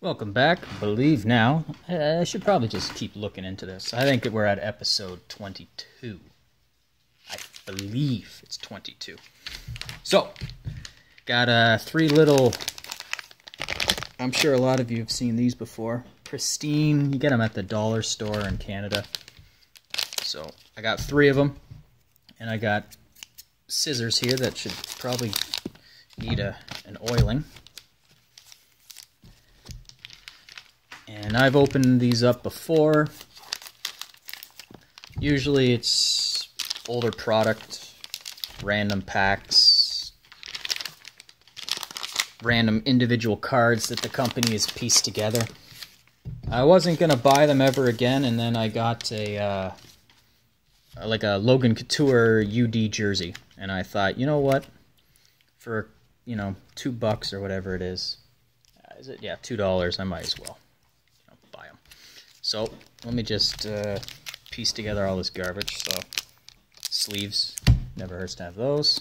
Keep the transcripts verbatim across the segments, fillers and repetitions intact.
Welcome back. Believe now. I should probably just keep looking into this. I think we're at episode twenty-two. I believe it's twenty-two. So, got uh, three little... I'm sure a lot of you have seen these before. Pristine. You get them at the dollar store in Canada. So, I got three of them. And I got scissors here that should probably need a, an oiling. And I've opened these up before. Usually it's older product, random packs, random individual cards that the company has pieced together. I wasn't going to buy them ever again, and then I got a, uh, like a Logan Couture U D jersey. And I thought, you know what, for, you know, two bucks or whatever it is, uh, is it? Yeah, two dollars, I might as well. So, let me just uh, piece together all this garbage. So, sleeves, never hurts to have those.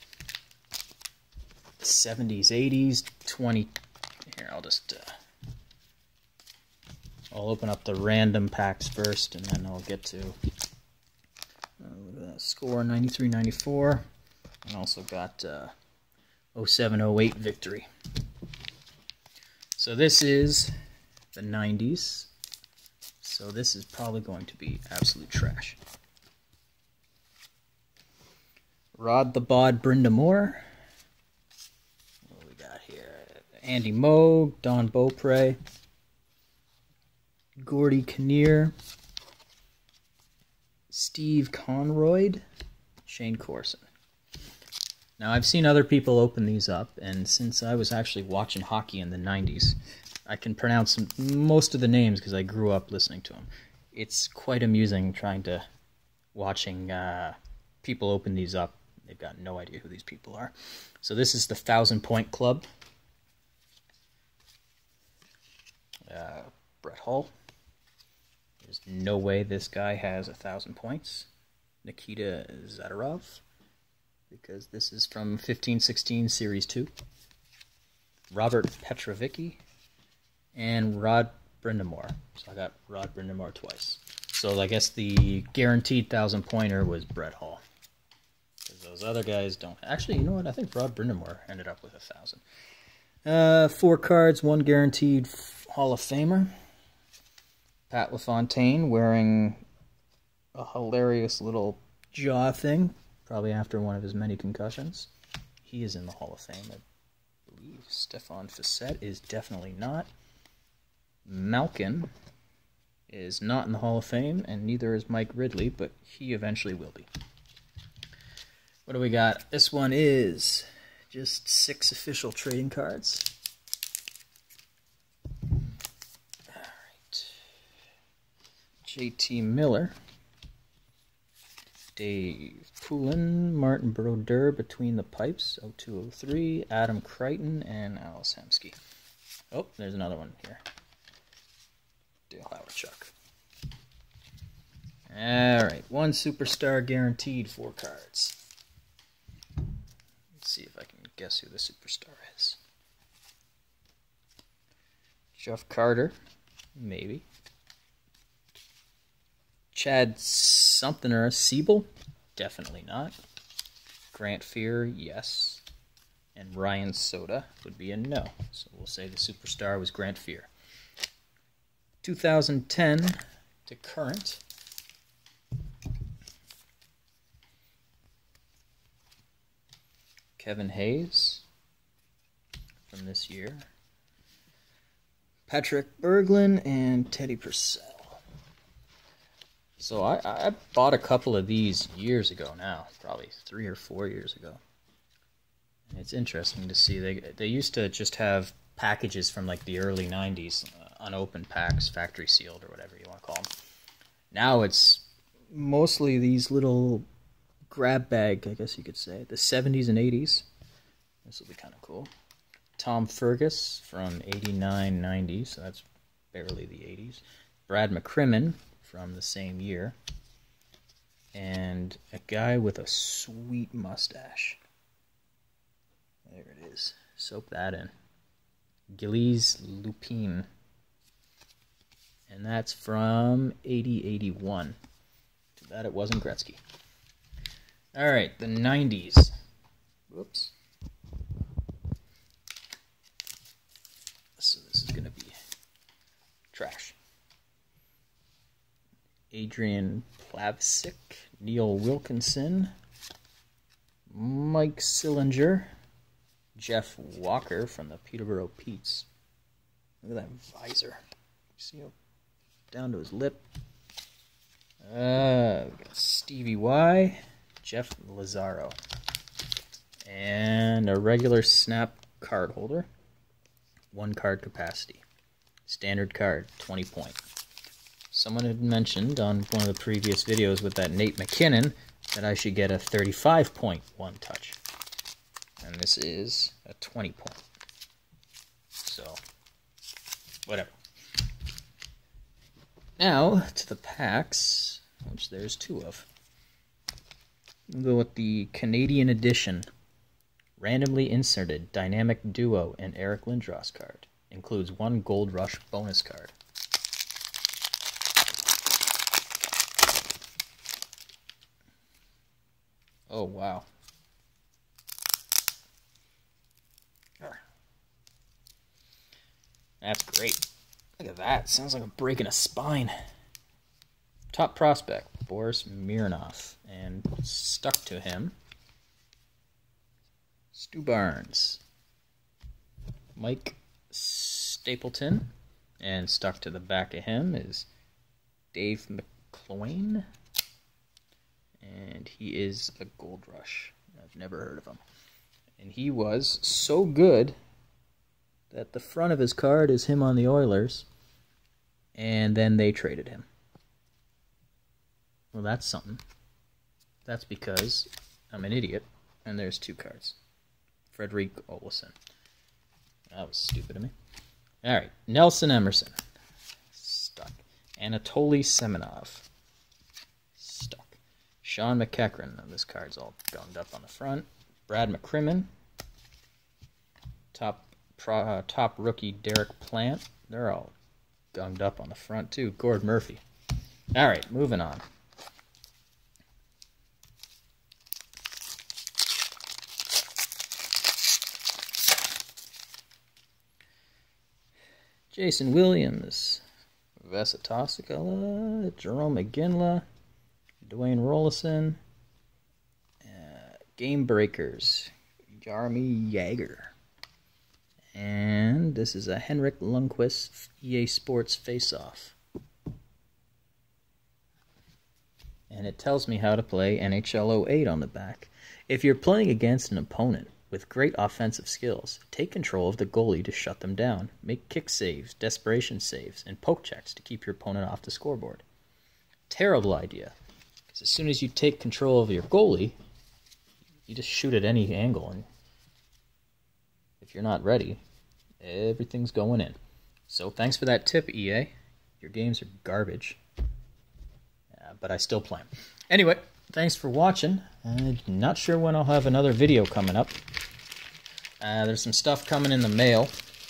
seventies, eighties, twenty. Here, I'll just. Uh, I'll open up the random packs first, and then I'll get to. Uh, look at that score, ninety-three ninety-four. And also got uh, oh seven oh eight victory. So, this is the nineties. So this is probably going to be absolute trash. Rod the Bod Brenda Moore. What do we got here? Andy Moe, Don Beaupre, Gordy Kinnear, Steve Conroyd, Shane Corson. Now I've seen other people open these up, and since I was actually watching hockey in the nineties, I can pronounce most of the names because I grew up listening to them. It's quite amusing trying to, watching uh, people open these up. They've got no idea who these people are. So this is the Thousand Point Club. Uh, Brett Hull. There's no way this guy has a thousand points. Nikita Zadorov, because this is from fifteen sixteen Series two. Robert Petrovicki. And Rod Brindamore. So I got Rod Brindamore twice. So I guess the guaranteed thousand pointer was Brett Hull. Because those other guys don't. Actually, you know what? I think Rod Brindamore ended up with a thousand. Uh, four cards, one guaranteed Hall of Famer. Pat LaFontaine wearing a hilarious little jaw thing. Probably after one of his many concussions. He is in the Hall of Fame, I believe. Stefan Facette is definitely not. Malkin is not in the Hall of Fame, and neither is Mike Ridley, but he eventually will be. What do we got? This one is just six official trading cards. Alright. J T Miller. Dave Poulin, Martin Brodeur between the pipes, oh two oh three, Adam Crichton, and Alice Hemsky. Oh, there's another one here. Dale Howardchuck. Alright, one superstar guaranteed, four cards. Let's see if I can guess who the superstar is. Jeff Carter, maybe. Chad something or a Siebel? Definitely not. Grant Fear, yes. And Ryan Soda would be a no. So we'll say the superstar was Grant Fear. two thousand ten to current. Kevin Hayes from this year. Patrick Berglund and Teddy Purcell. So I, I bought a couple of these years ago now, probably three or four years ago. And it's interesting to see. They, they used to just have packages from like the early nineties, uh, unopened packs, factory sealed or whatever you want to call them. Now it's mostly these little grab bag, I guess you could say, the seventies and eighties. This will be kind of cool. Tom Fergus from eighty-nine ninety, so that's barely the eighties. Brad McCrimmon from the same year. And a guy with a sweet mustache. There it is. Soak that in. Gillies Lupine. And that's from eighty eighty-one. Too bad it wasn't Gretzky. Alright, the nineties. Whoops. So this is going to be trash. Adrian Plavsic, Neil Wilkinson, Mike Sillinger, Jeff Walker from the Peterborough Petes. Look at that visor. See how down to his lip. Uh, we got Stevie Y, Jeff Lazaro, and a regular Snap card holder. One card capacity. Standard card, twenty point. Someone had mentioned on one of the previous videos with that Nate McKinnon that I should get a thirty-five point one touch. And this is a twenty point. So, whatever. Now, to the packs, which there's two of. We'll go with the Canadian Edition. Randomly inserted Dynamic Duo and Eric Lindros card. Includes one Gold Rush bonus card. Oh, wow. That's great. Look at that. Sounds like I'm breaking a spine. Top prospect, Boris Mironov. And stuck to him, Stu Barnes. Mike Stapleton. And stuck to the back of him is Dave McCloin. And he is a Gold Rush. I've never heard of him. And he was so good that the front of his card is him on the Oilers. And then they traded him. Well, that's something. That's because I'm an idiot. And there's two cards. Frederick Olsen. That was stupid of me. Alright, Nelson Emerson. Stuck. Anatoly Semenov. Stuck. Sean McEachran. Now, this card's all gummed up on the front. Brad McCrimmon. Top pro, uh, top rookie Derek Plant. They're all gummed up on the front too. Gord Murphy. Alright, moving on. Jason Williams, Vesa Tosikala, Jerome McGinley, Dwayne Rollison, uh, Game Breakers, Jaromir Jagr. And this is a Henrik Lundqvist E A Sports Face-Off. And it tells me how to play N H L oh eight on the back. If you're playing against an opponent with great offensive skills, take control of the goalie to shut them down. Make kick saves, desperation saves, and poke checks to keep your opponent off the scoreboard. Terrible idea, because as soon as you take control of your goalie, you just shoot at any angle, and if you're not ready, everything's going in. So thanks for that tip, E A. Your games are garbage, uh, but I still play them. Anyway, thanks for watching. I'm not sure when I'll have another video coming up. Uh, there's some stuff coming in the mail.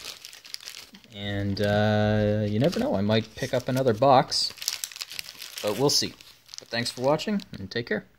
And uh, you never know, I might pick up another box. But we'll see. But thanks for watching, and take care.